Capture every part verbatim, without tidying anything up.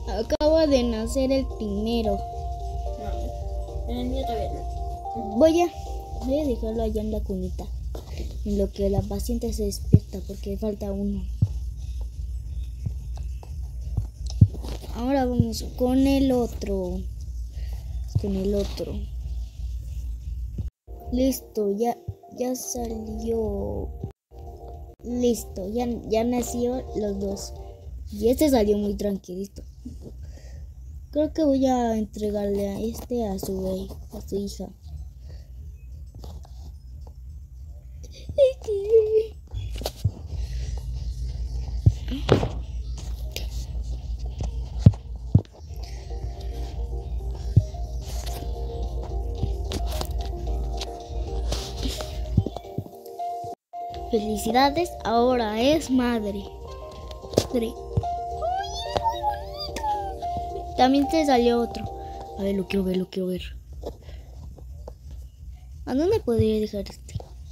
Acaba de nacer el primero. No, el mío todavía no. Voy a, voy a dejarlo allá en la cunita, en lo que la paciente se despierta, porque falta uno. Ahora vamos con el otro. Con el otro. Listo, ya, ya salió. Listo, ya, ya nació los dos. Y este salió muy tranquilito. Creo que voy a entregarle a este a su, a su hija. Felicidades, ahora es madre. madre. También te salió otro. A ver, lo quiero ver, lo quiero ver. ¿A dónde podría dejar este?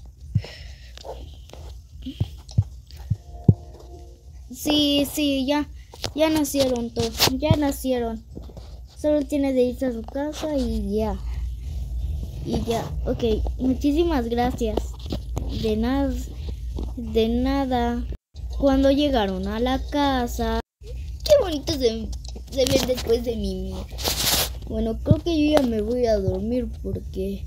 Sí, sí, ya, ya nacieron todos, ya nacieron. Solo tiene de irse a su casa y ya. Y ya, ok, muchísimas gracias. De nada, de nada. Cuando llegaron a la casa, qué bonito se, se ven después de mimir. Bueno, creo que yo ya me voy a dormir porque...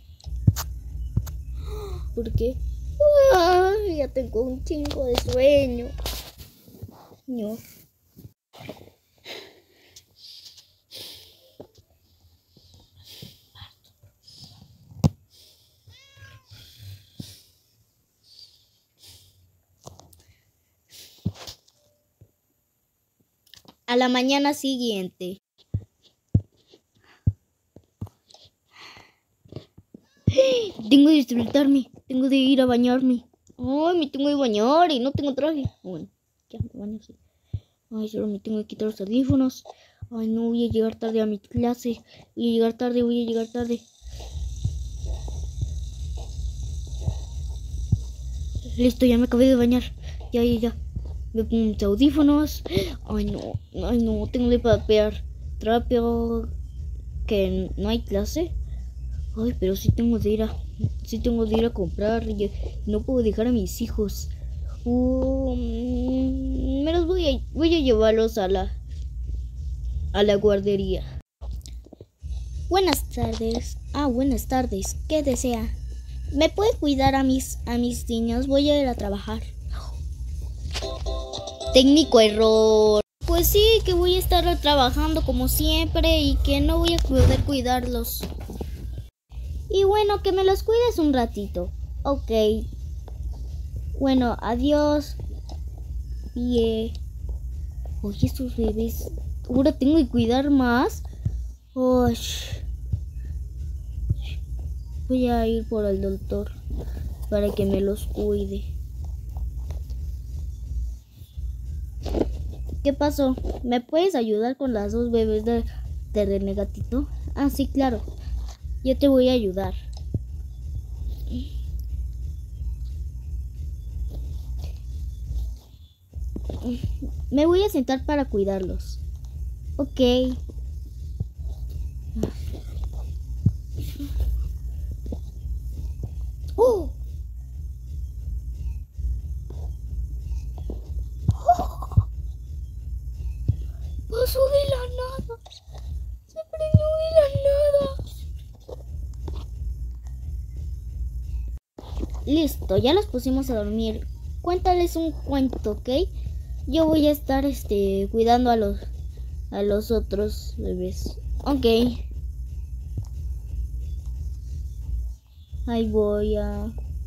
Porque... ¡Ah! Ya tengo un chingo de sueño. No. A la mañana siguiente. Tengo que despertarme. Tengo de ir a bañarme. Ay, me tengo que bañar y no tengo traje. Bueno, ya me baño así. Ay, solo me tengo que quitar los audífonos. Ay, no, voy a llegar tarde a mi clase. Voy a llegar tarde, voy a llegar tarde. Listo, ya me acabé de bañar. Ya, ya, ya. Me pongo mis audífonos. Ay, no, ay, no, tengo que papear. Trapeo. Que no hay clase. Ay, pero sí tengo de ir a, sí tengo de ir a comprar. Y no puedo dejar a mis hijos. Uh, me los voy a, voy a llevarlos a la, a la guardería. Buenas tardes. Ah, buenas tardes. ¿Qué desea? ¿Me puede cuidar a mis, a mis niños? Voy a ir a trabajar. Técnico error. Pues sí, que voy a estar trabajando como siempre y que no voy a poder cuidarlos. Y bueno, que me los cuides un ratito. Ok. Bueno, adiós. Bien. Oye, estos bebés. Ahora tengo que cuidar más. Uy. Voy a ir por el doctor para que me los cuide. ¿Qué pasó? ¿Me puedes ayudar con las dos bebés de, de Renegatito? Ah, sí, claro. Yo te voy a ayudar. Me voy a sentar para cuidarlos. Ok. ¡Oh! Pasó de la nada. Se prendió de la nada. Listo, ya los pusimos a dormir. Cuéntales un cuento, ¿ok? Yo voy a estar este cuidando a los a los otros bebés. Ok. Ahí voy a...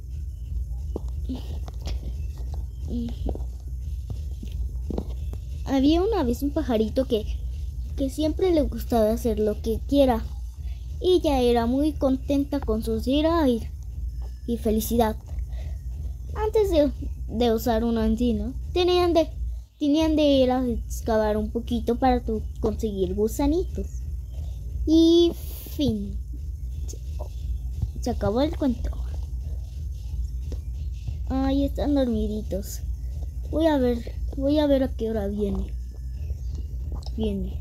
Había una vez un pajarito que, que siempre le gustaba hacer lo que quiera. Y ella era muy contenta con su ira y, y felicidad. Antes de, de usar un encino, tenían de, tenían de ir a excavar un poquito para tu, conseguir gusanitos. Y fin. Se, se acabó el cuento. Ahí están dormiditos. Voy a ver, voy a ver a qué hora viene. viene.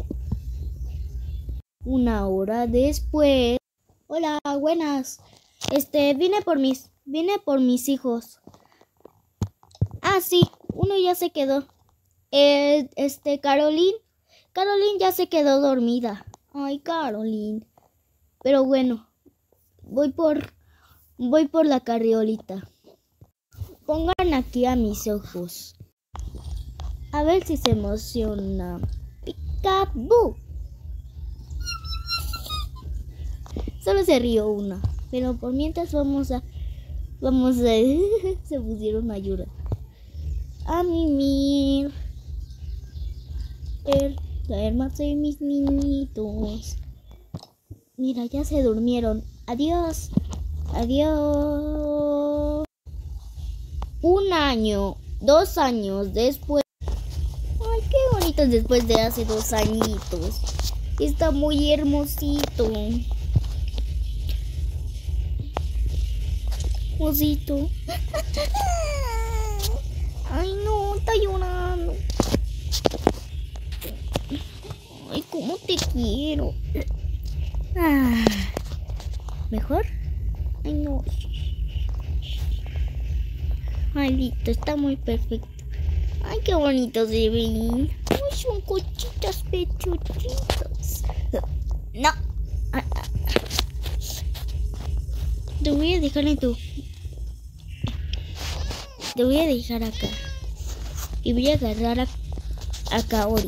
Una hora después. Hola, buenas. Este, vine por mis, vine por mis hijos. Ah, sí, uno ya se quedó. Eh, este, Caroline. Caroline ya se quedó dormida. Ay, Caroline. Pero bueno, voy por, voy por la carriolita. Pongan aquí a mis ojos. A ver si se emociona. ¡Picaboo! Solo se rió una. Pero por mientras vamos a... Vamos a... se pusieron a llorar. A mimir. El, duérmanse mis niñitos. Mira, ya se durmieron. Adiós. Adiós. Un año. Dos años después. Ay, qué bonito después de hace dos añitos. Está muy hermosito. Osito. Ay, no, está llorando. Ay, cómo te quiero. Ah, ¿mejor? Ay, no. Ay, listo, está muy perfecto. Ay, qué bonito se ven. Ay, son cochitas pechuchitas. No. Ah, ah. Te voy a dejar en tu... Te voy a dejar acá. Y voy a agarrar a, a Kaori.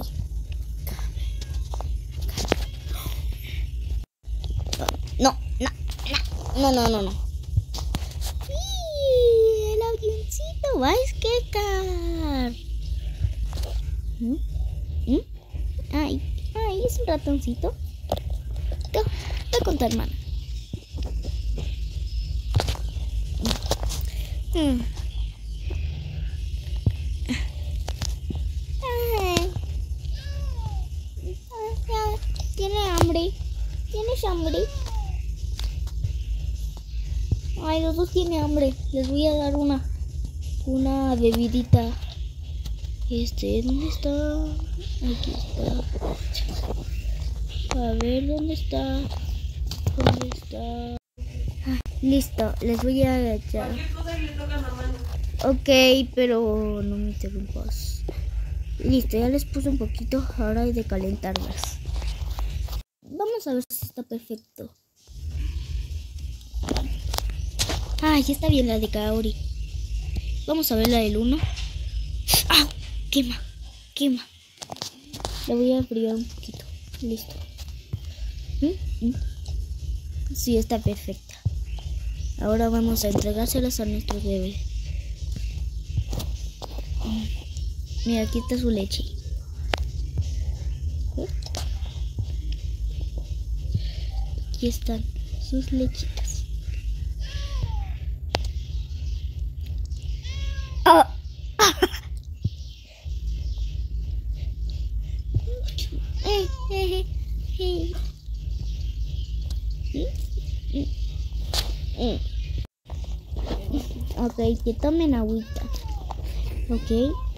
No, no, no, no, no, no. Sí, el avioncito va a esquecar. ¿Mm? ¿Mm? Ay, ay, es un ratoncito. Ve con tu hermana. Mm. Ay. ¿Tiene hambre? ¿Tienes hambre? Ay, los dos tienen hambre. Les voy a dar una una bebidita. Este, ¿dónde está? Aquí está. A ver, ¿dónde está? ¿Dónde está? Ah, listo, les voy a echar. Ok, pero no me interrumpas. Listo, ya les puse un poquito. Ahora hay de calentarlas. Vamos a ver si está perfecto. Ah, ya está bien la de Kaori. Vamos a ver la del uno. ¡Ah! Quema, quema. La voy a enfriar un poquito. Listo. ¿Mm? ¿Mm? Sí, está perfecta. Ahora vamos a entregárselas a nuestros bebés. Mira, aquí está su leche. ¿Eh? Aquí están sus lechitas. ¡Ah! Ok, que tomen agüita. Ok.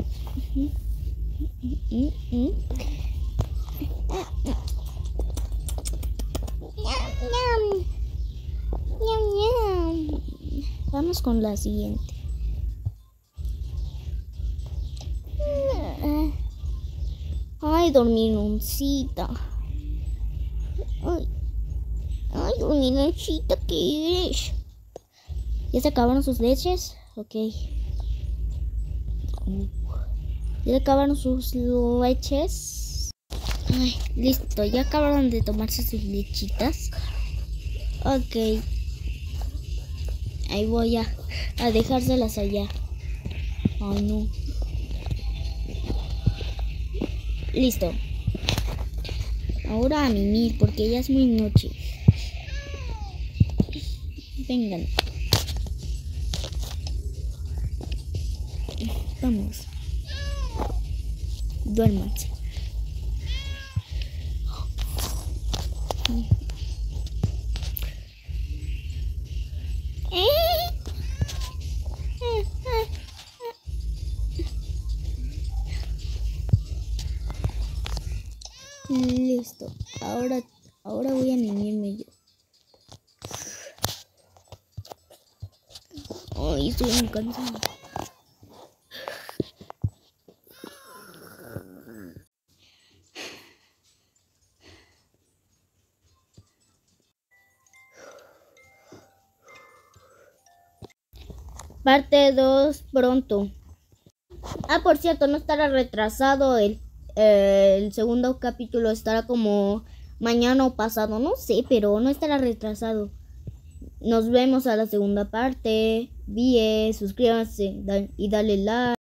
Vamos con la siguiente. Ay, dormiloncita. Ay, ay, dormiloncita, ¿qué es? ¿Ya se acabaron sus leches? Ok. ¿Ya se acabaron sus leches? Ay, listo, ya acabaron de tomarse sus lechitas. Ok. Ahí voy a, a dejárselas allá. Ay, no. Listo. Ahora a mimir porque ya es muy noche. Vengan. Vamos. Duérmanse. Listo. Ahora, ahora voy a animarme yo. Ay, estoy muy cansado. Parte dos pronto. Ah, por cierto, no estará retrasado el, eh, el segundo capítulo, estará como mañana o pasado, no sé, pero no estará retrasado. Nos vemos a la segunda parte. Bye, suscríbanse y dale like.